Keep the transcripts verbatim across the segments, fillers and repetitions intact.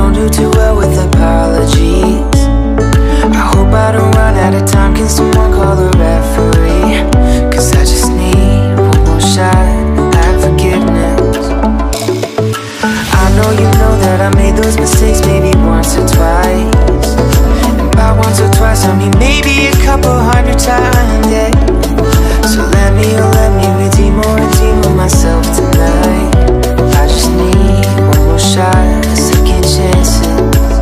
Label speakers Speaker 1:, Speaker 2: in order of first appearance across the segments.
Speaker 1: don't do too well with apologies. I hope I don't run out of time. Can someone call the referee? Cause I just need one more shot at forgiveness. I know you know that I made those mistakes maybe once or twice. And by once or twice I mean maybe a couple hundred times, yeah. So let me, oh let me redeem or redeem with myself tonight. I just need one more shot, a second chances.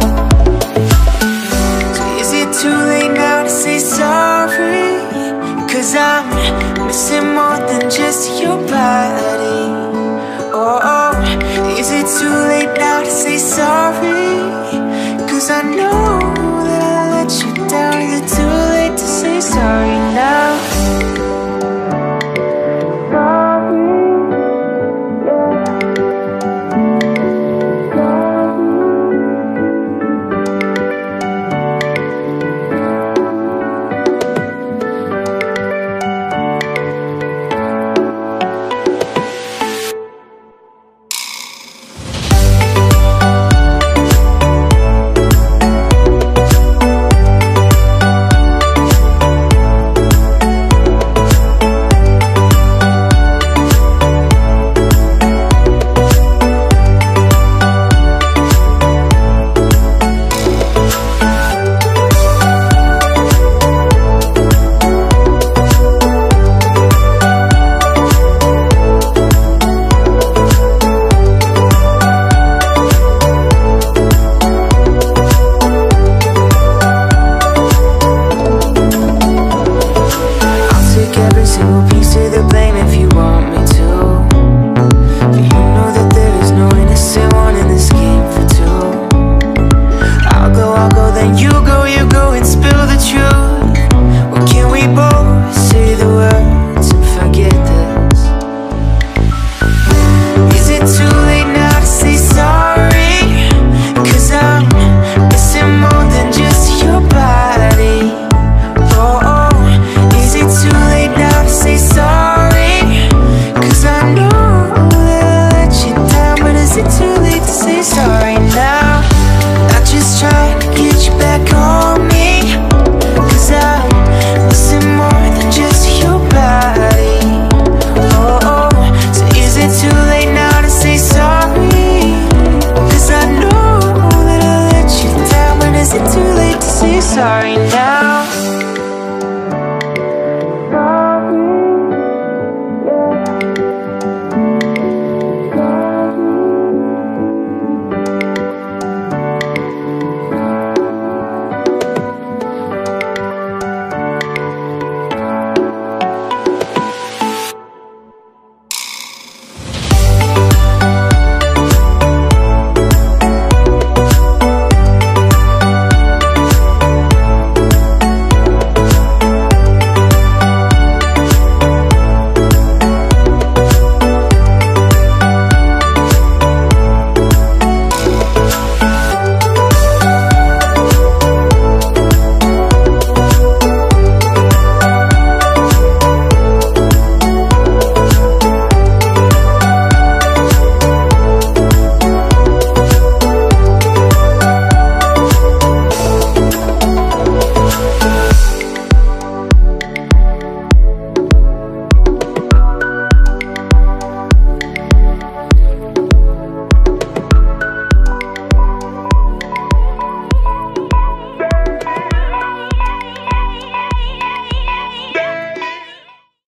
Speaker 1: So is it too late now to say sorry? Cause I'm missing more than just your body. Oh, oh, is it too late now to say sorry? Cause I know that I let you down. Is it too late to say sorry now? Sorry now.